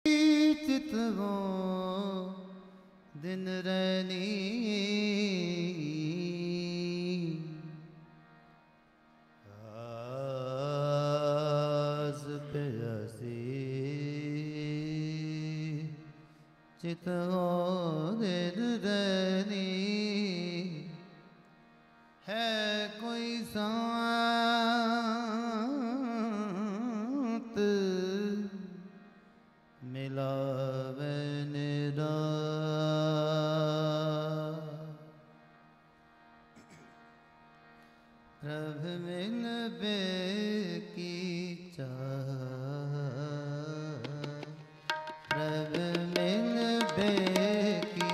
चितवो दिन रैनी आस प्यासी चितवो दिन रैनी है कोई सांत मिलावे निरा प्रभ मिल बे की चाह प्रभ मिल बे की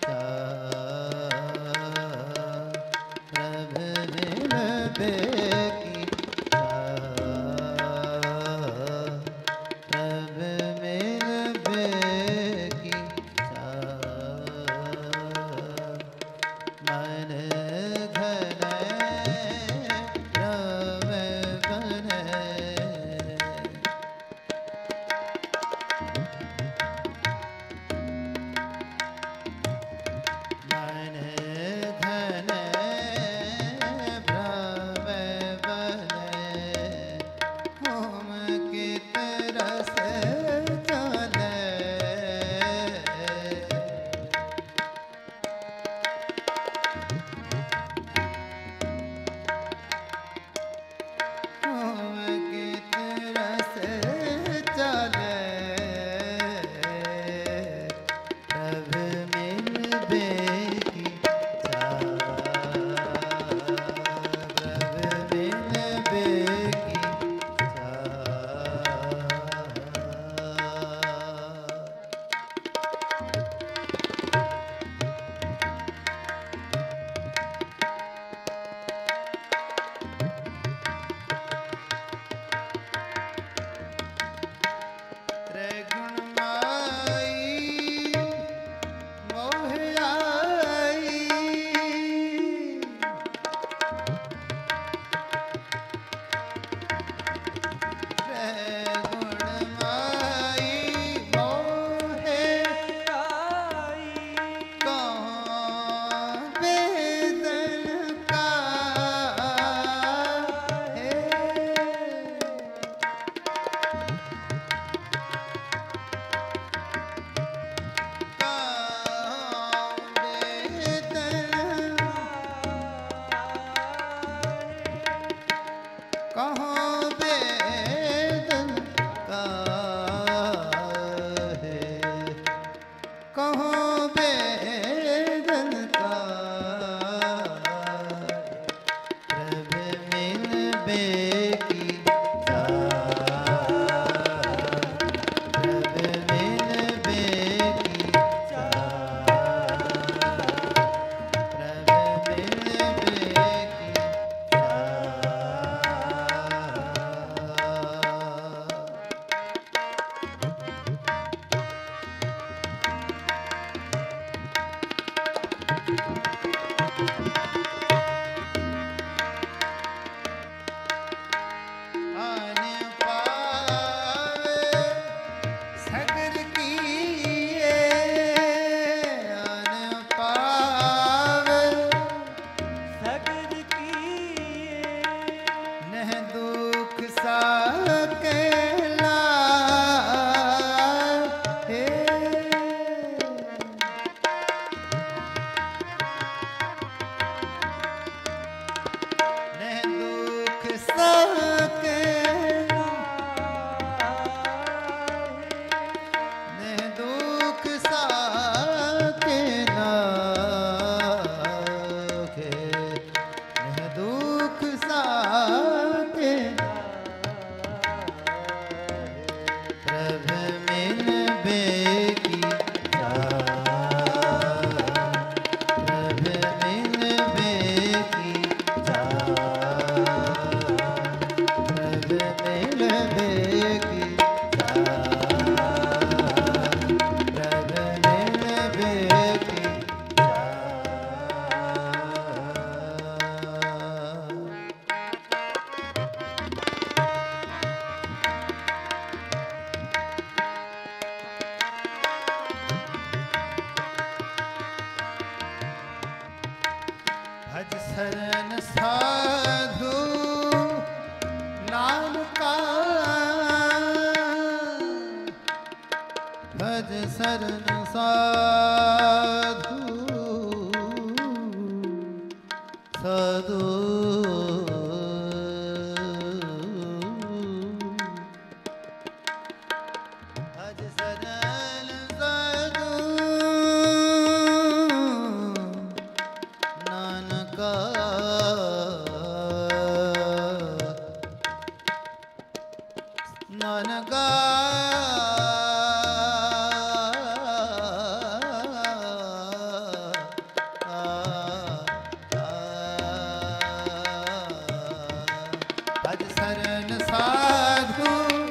चाह प्रभ मिल बे की चाह प्रभ मिल बे की चाह मन शरण साधु लाल का, भज शरण साधु साधु भज शरण साधु नानका, नानका भज शरण साधु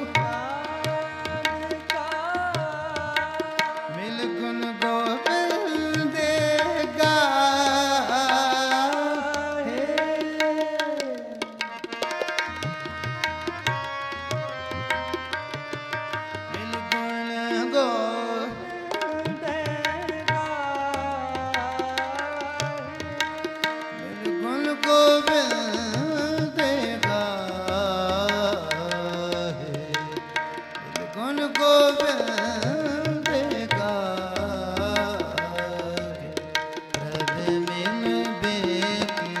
मिल गुण गोविंद गाहे, मिल गुण गोविंद गाहे, मिल गुण गोविंद गाहे, मिल गुण गोविंद गाहे, प्रभ मिल बेकी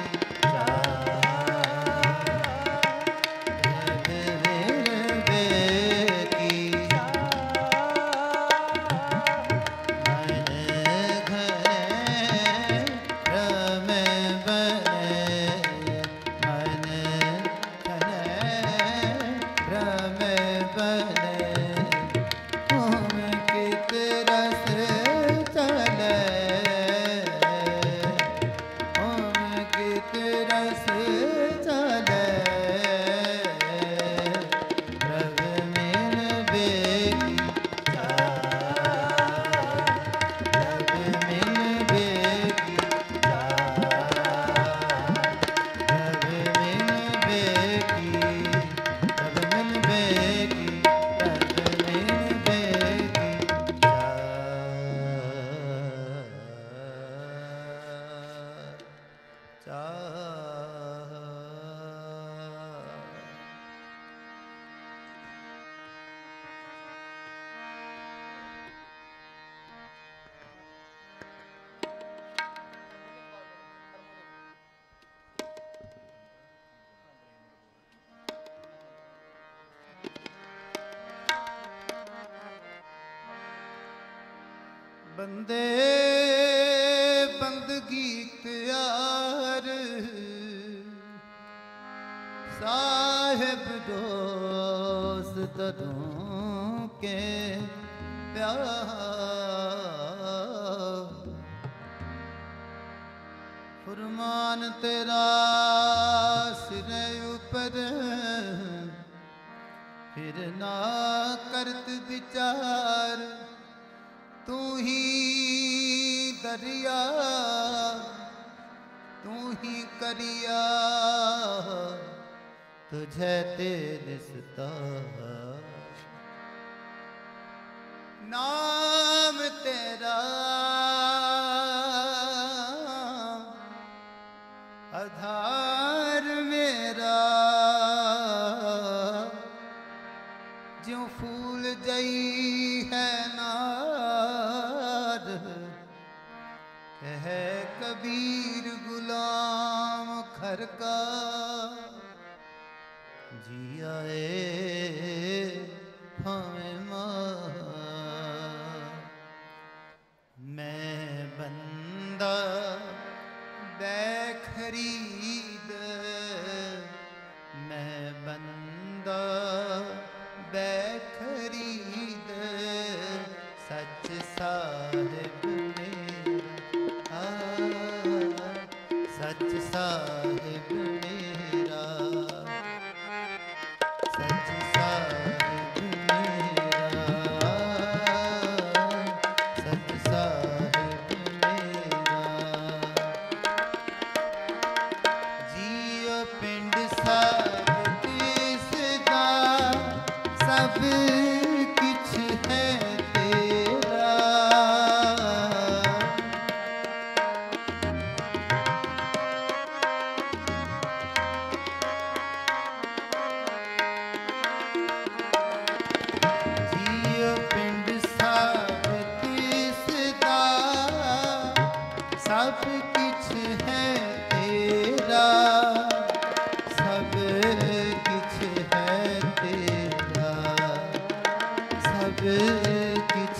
प्रभ मिल बेकी मन घने रम बने, मन घने रम बने, ओम कित रस चले, ओम कित रस चले, प्रभ मिल बेकी प्रभ मिल बेकी प्रभ मिल बेकी, प्रभ मिल बेकी, प्रभ मिल बेकी बंदे बंदगी इख्तियार, साहिब दोस्त तरों के प्यार, फरमान तेरा सिर ऊपर, फिर ना करत विचार, तू ही दरिया तू ही करिया, तुझे तेरे सितार, नाम तेरा आधार मेरा, ज्यों फूल जई है नार, है कबीर गुलाम खर का, जियाए हमें मां, मैं बंदा बेखरीद, मैं बंदा बेखरीद, सच साहिब मेरा, सच साहिब मेरा, सच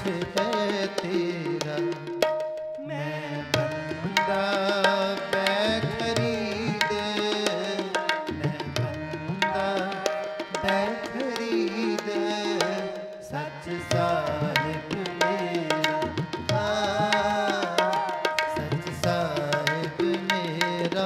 है तेरा। मैं बंदा बैखरीद, मैं बंदा बैखरीद, सच साहिब मेरा, सच साहिब मेरा।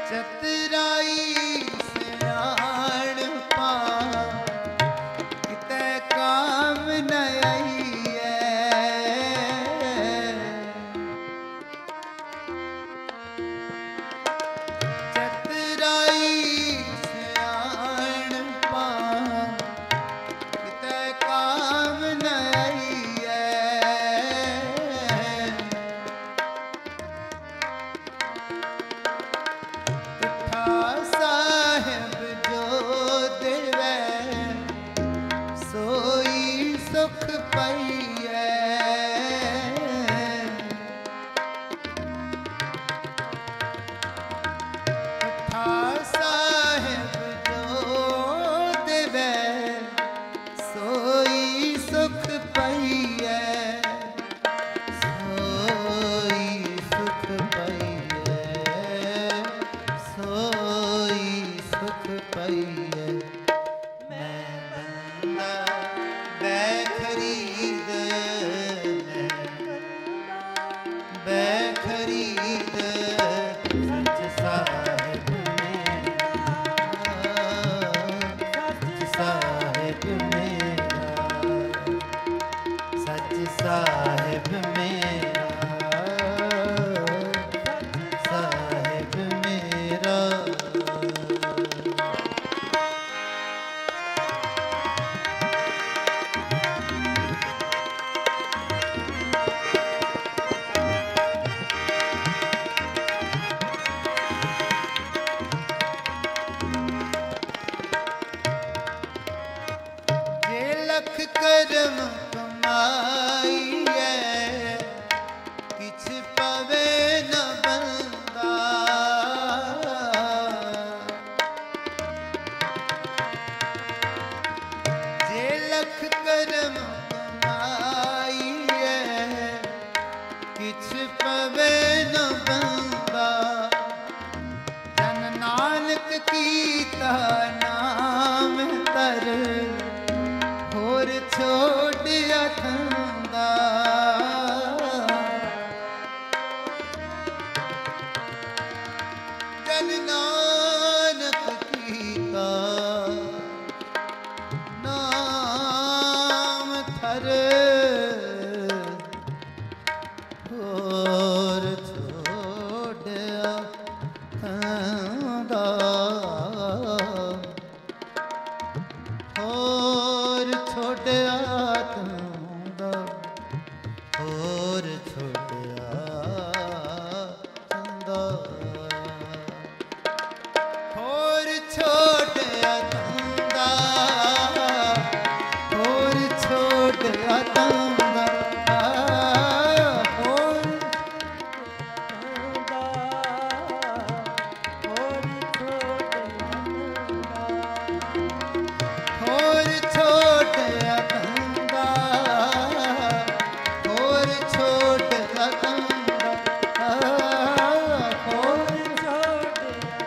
ਚਤਰਾਈ ਸਿਆਣਪਾ ਕਿਤੇ ਕਾਮ ਨ ਆਈਐ। ਚਤਰਾਈ ਸਿਆਣਪਾ ਕਿਤੇ ਕਾਮ ਨ ਆਈਐ। ਸਾਹਿਬ ਜੋ ਦੇਵੈ ਸੋਈ ਸੁਖ ਪਾਈਐ। ਸਾਹਿਬ ਜੋ ਦੇਵੈ ਸੋਈ ਸੁਖ ਪਾਈਐ। ਸੋਈ ਸੁਖ ਪਾਈਐ। ਸੋਈ ਸੁਖ ਪਾਈਐ। ਮੈਂ ਬੰਦਾ ਬੈ ਖਰੀਦ ਬੈ ਖਰੀਦ ਸੱਚ ਸਾਹਿਬ ਮੇਰਾ। ਸੱਚ ਸਾਹਿਬ ਮੇਰਾ। ਸੱਚ ਸਾਹਿਬ ਮੇਰਾ। ਸਾਹਿਬ ਮੇਰਾ। ਜੇ ਲਖ ਕਰਮ ਕਮਾਈਐ ਕਿਛ ਪਵੇ ਨ ਬੰਦਾ। ਜੇ ਲਖ ਕਰਮ ਕਮਾਈਐ ਕਿਛ ਪਵੇ ਨ ਬੰਦਾ। ਜਨ ਨਾਨਕ ਕੀਤਾ ਨਾਮ ਧਰ ਹੋਰ ਛੋੜਿਆ ਥੰਦਾ। ਜਨ ਨਾਨਕ ਕੀਤਾ ਨਾਮ ਧਰ ਹੋਰ ਛੋੜਿਆ ਥੰਦਾ। ਹੋਰ ਛੋੜਿਆ ਥੰਦਾ। ਹੋਰ ਛੋੜਿਆ ਥੰਦਾ। ਹੋਰ ਛੋੜਿਆ ਥੰਦਾ। ਹੋਰ ਛੋੜਿਆ ਥੰਦਾ। ਹੋਰ ਛੋੜਿਆ ਥੰਦਾ। ਹੋਰ ਛੋੜਿਆ ਥੰਦਾ। ਹੋਰ ਛੋੜਿਆ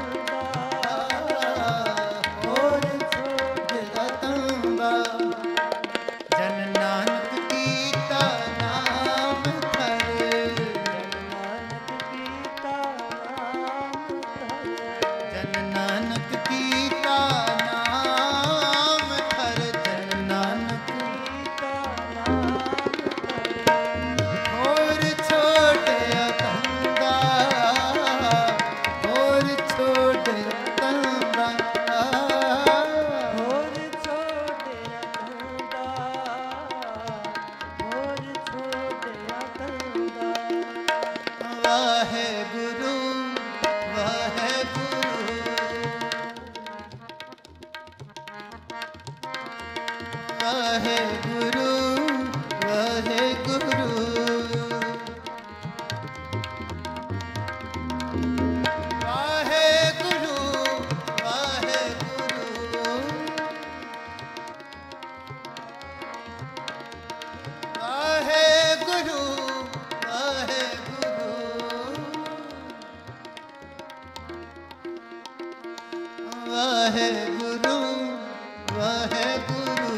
ਥੰਦਾ। ਹੋਰ ਛੋੜਿਆ ਥੰਦਾ। ਜਨ ਨਾਨਕ ਕੀਤਾ ਨਾਮ ਧਰ। ਜਨ ਨਾਨਕ ਕੀਤਾ ਨਾਮ ਧਰ। ਜਨ ਨਾਨਕ ਹੋਰ ਛੋੜਿਆ ਥੰਦਾ। ਹੋਰ ਛੋੜਿਆ ਥੰਦਾ। ਹੋਰ ਛੋੜਿਆ ਥੰਦਾ। ਵਾਹਿਗੁਰੂ ਵਾਹਿਗੁਰੂ। ਵਾਹਿਗੁਰੂ ਵਾਹਿਗੁਰੂ। ਵਾਹਿਗੁਰੂ ਵਾਹਿਗੁਰੂ। ਵਾਹਿਗੁਰੂ ਵਾਹਿਗੁਰੂ। ਵਾਹਿਗੁਰੂ ਵਾਹਿਗੁਰੂ।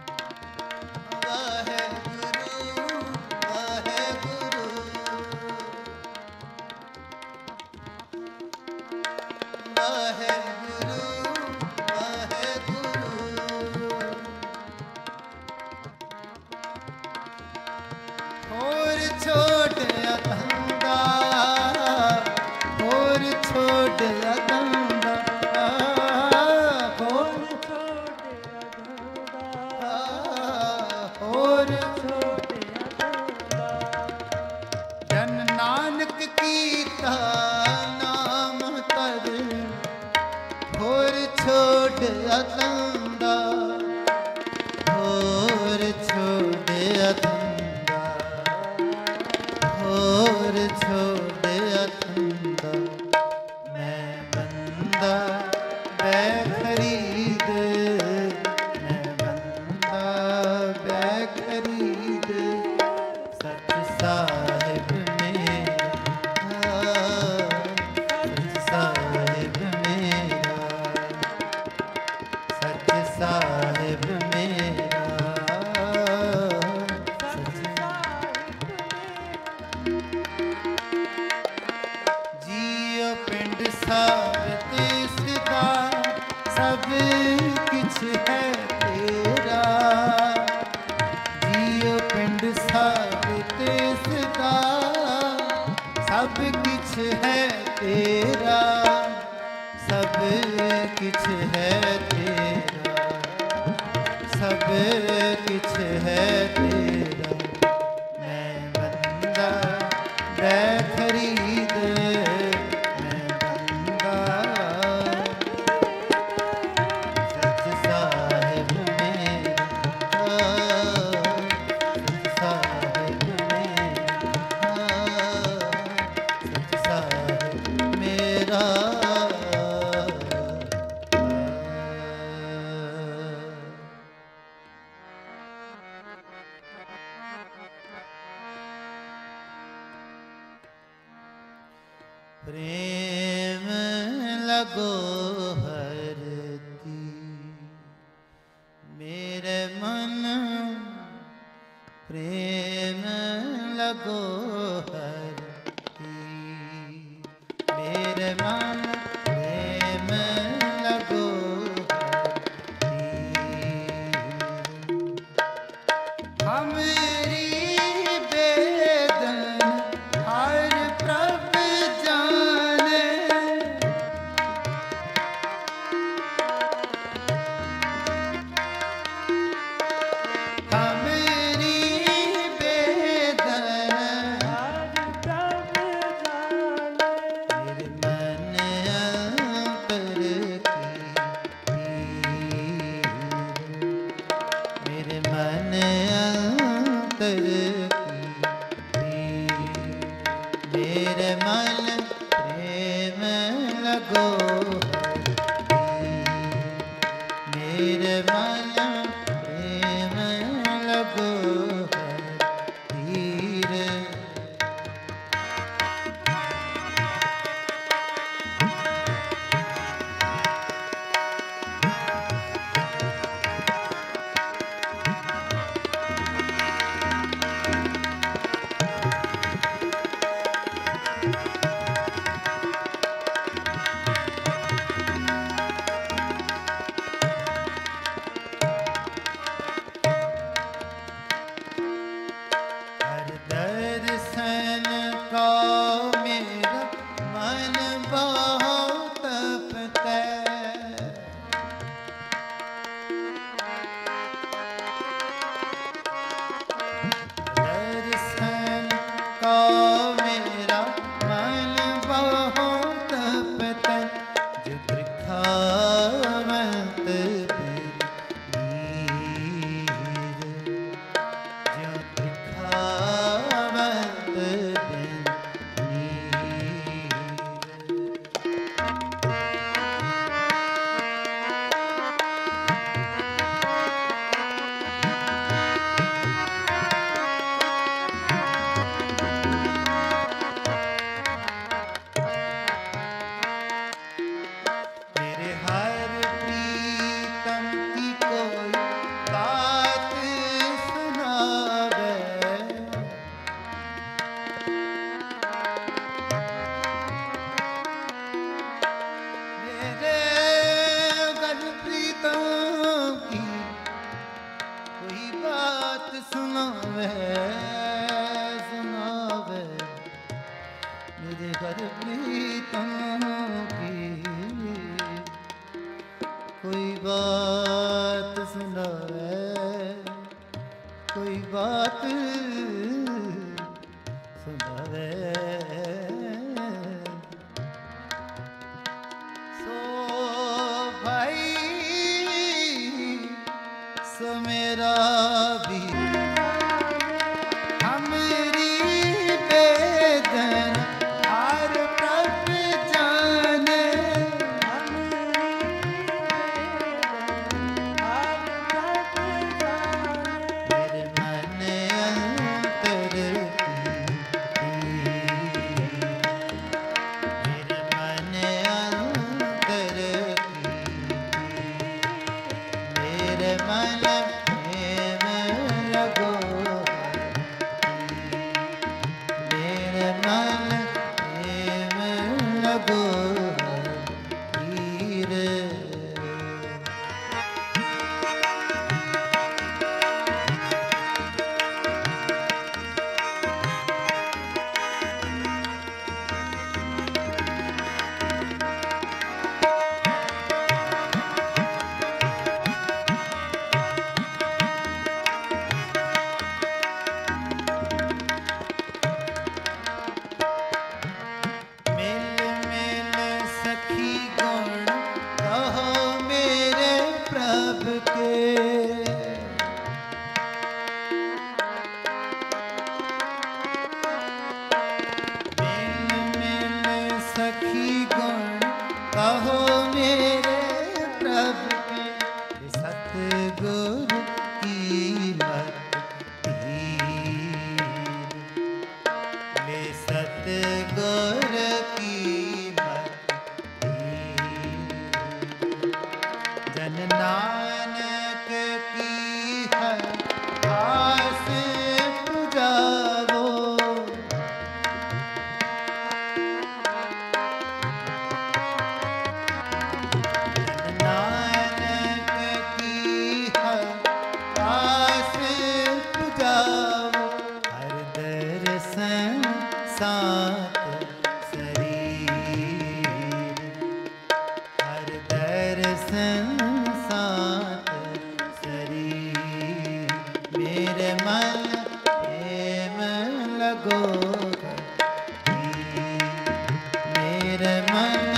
ਵਾਹਿਗੁਰੂ ਵਾਹਿਗੁਰੂ। लीता नाम तर होर छोड़ अतंदा होर छोड़ अतंदा होर छोड़ अतंदा मैं बंदा बै खरीद मैं बंदा बै खरीद सच साहिब मेरा सच साहिब मेरा सच साहिब मेरा सच जियो पिंड साबित सदा सब किछ है तेरा जियो पिंड साबित सदा सब किछ है तेरा सब किछ है तेरा सब किछ है तेरा मैं बंदा बै खरीद मैं बंदा सच साहिब मेरा सच साहिब मेरा सच साहिब मेरा प्रेम लगो हरती मेरे मन प्रेम लगो हरती मेरे मन प्रेम लगो हरती हमारी बेदन हर प्रभ जाने हमारी बेदन हर प्रभ जाने मेरे मन अंतर की मेरे मन अंतर की मेरे मन प्रेम लगो हरती मेरे मन प्रेम लगो हरती हर दर्शन का मेरा मन बहुत तपता दर्शन का मेरा मन बहुत तपता जो त्रिखावंत वीर जो त्रिखावंत वीर मेरे हर प्रीतम की कोई बात सुनावे मेरे हर प्रीतम की कोई बात सुनावे सुनावे मेरे घर प्रीतम की कोई बात सुनावे कोई बात सुनावे सखी गुण कहो मेरे प्रभु के, सतगुरु की मत हीर, ले सतगुरु की मत हीर। जन नानक की है आस पुजावो, सात शरीर, हर दर्शन सात शरीर। मेरे मन प्रेम लगो मेरे मन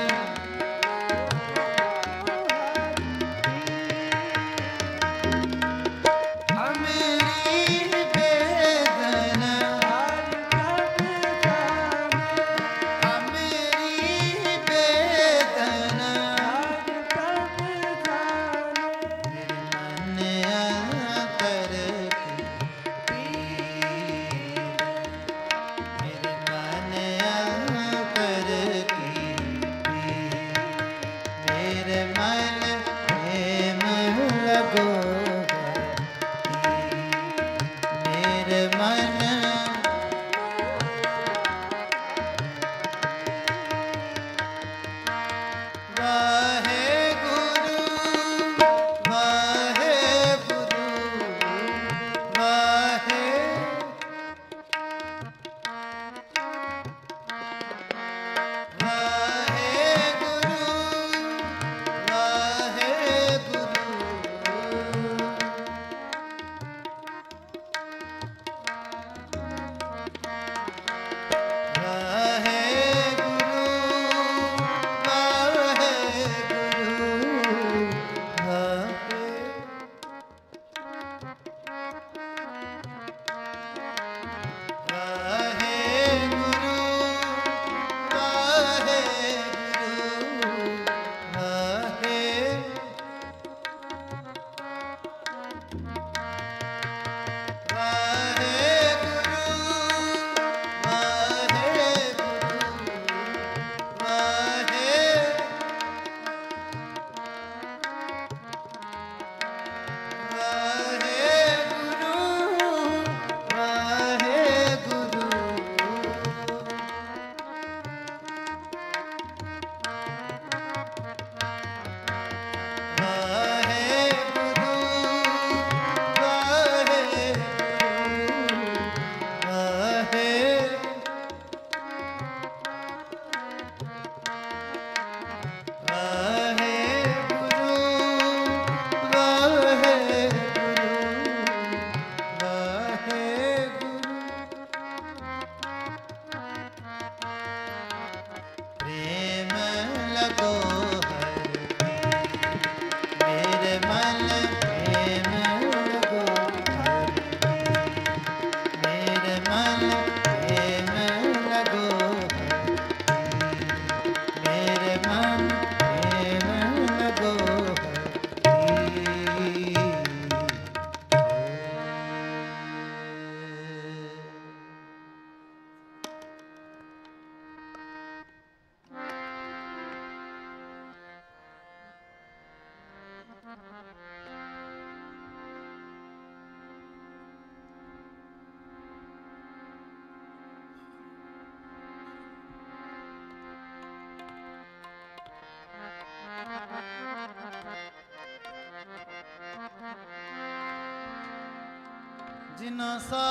जिना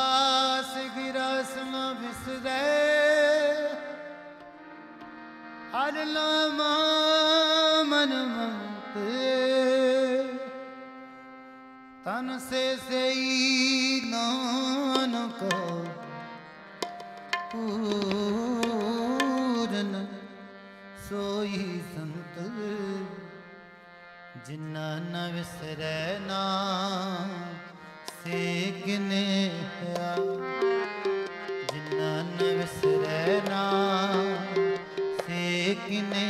सास गिरस न बिसरे, हर लामा मन मंत, तन से नानक पूरन सोई संत। जिन्ना न विसरै नाम से किने जिन्ना न विसरै नाम से किने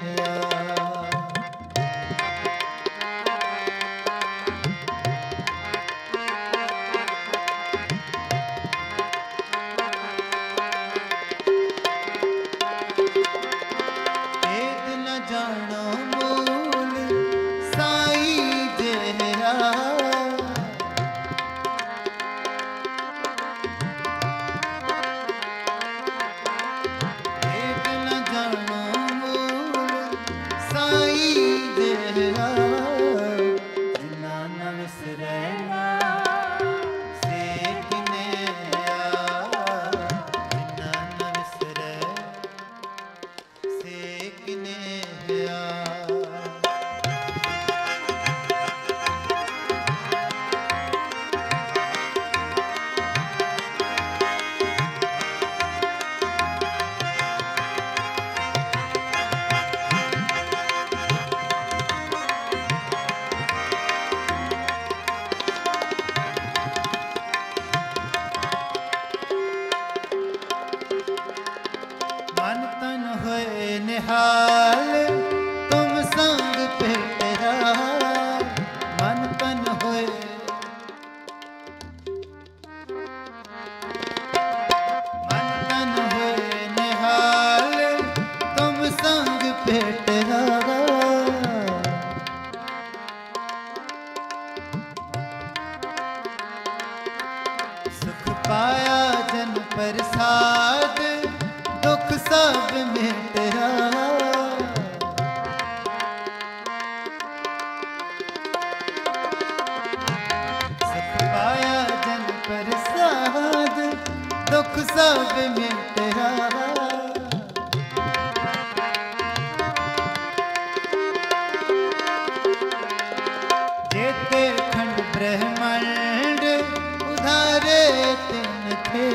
निहाल तुम संग भेटरा मन तन होए निहाल तुम संग भेटरा सुख पाया जन प्रसाद दुख सब मिटरा सुख पाया जन प्रसाद दुख सब मिटरा जेते खंड ब्रह्मांड उधारे तिन थे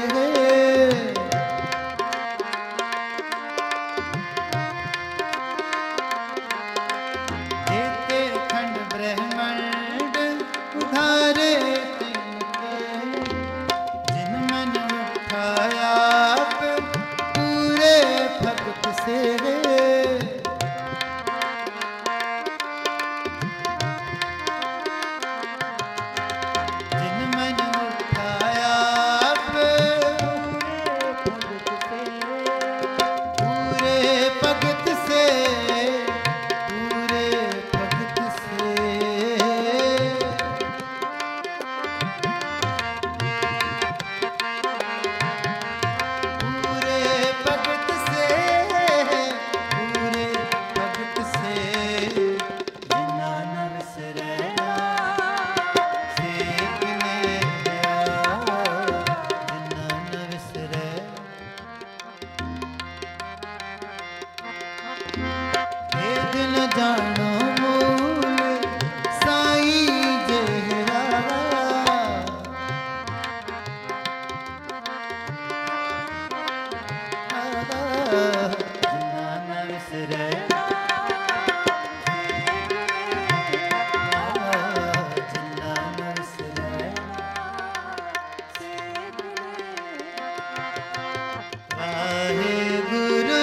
जानो मूल साईं जेहरा जिन्ना न विसरे जिन्ना न विसरे वाहे गुरु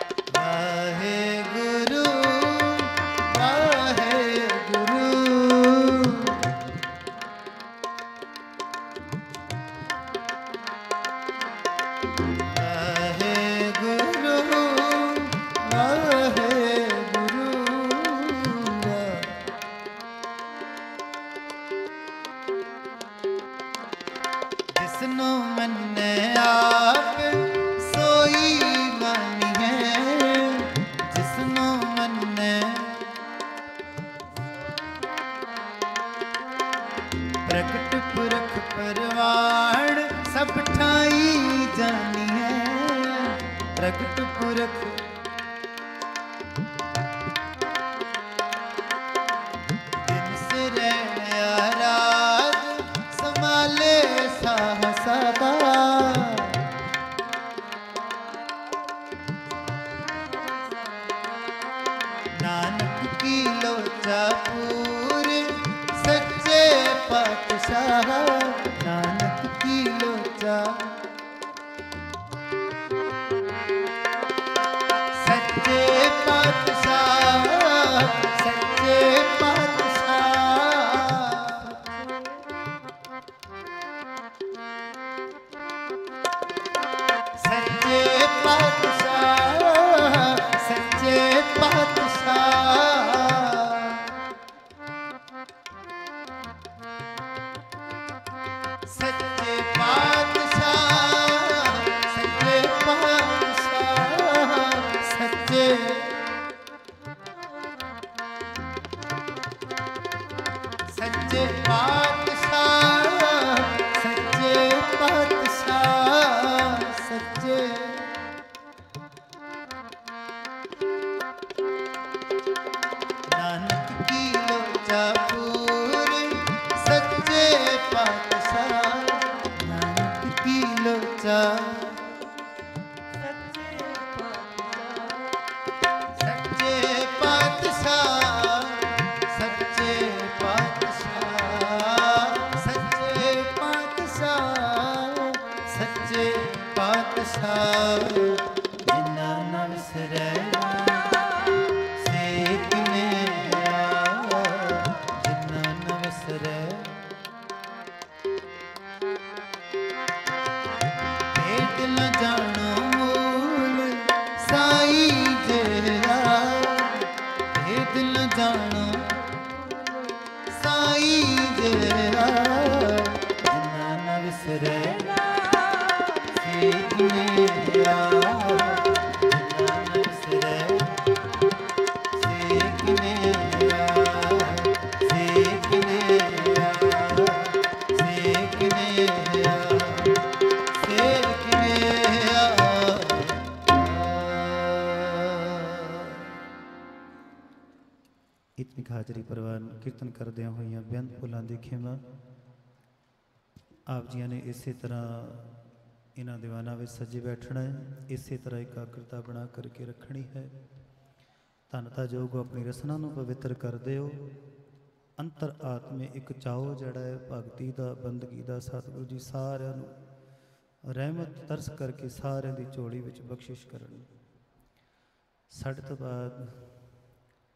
Guru प्रकट पुरख परवाण सब ठाई जानिए। प्रकट पुरख दिन सिरे आराध संभाले साहसा का। नानक की लोचा पूरे सच्चे पातशाह। नानक की लोचा सच्चे पातशाह। सच्चे पातशाह। सच्चे पातशाह। सच्चे पातशाह। सच्चे पातशाह। सच्चे पातशाह। सच्चे सच्चे पातशाह। सच्चे पातशाह। सच्चे नानक की लोचा पूरे सच्चे पातशाह। नानक की लोचा सच्चे पातशाह। सच्चे पातशाह। सच्चे पातशाह। सच्चे पातशाह। जिन्ना नाम विसरै सेक ने आ। जिन्ना नाम विसरै भेद न जानो मूल साई जेरा। भेद न जानो साई जेरा। जिन्ना न विसरै सेक ने आ। जिन्ना न विसरै सेक ने आ। सेक ने आ। सेक ने आ। सेक ने आ। इतनी हाजरी परवान कीर्तन करदियां होइयां बेअंत भुलां दी खिमा आप जियां ने इसे तरह इन्हां दीवाना विच सजे बैठना है। इसे तरह एकाग्रता बना करके रखनी है। धनता जोग अपनी रसना नूं पवित्र कर दिओ। अंतर आत्मे एक चाओ जड़ा है भगती दा बंदगी दा। सतगुरु जी सारिਆਂ ਨੂੰ रहमत तरस करके सारिਆਂ ਦੀ ਝੋਲੀ ਵਿੱਚ बख्शिश करन। ਸਾਡੇ ਤੋਂ ਬਾਅਦ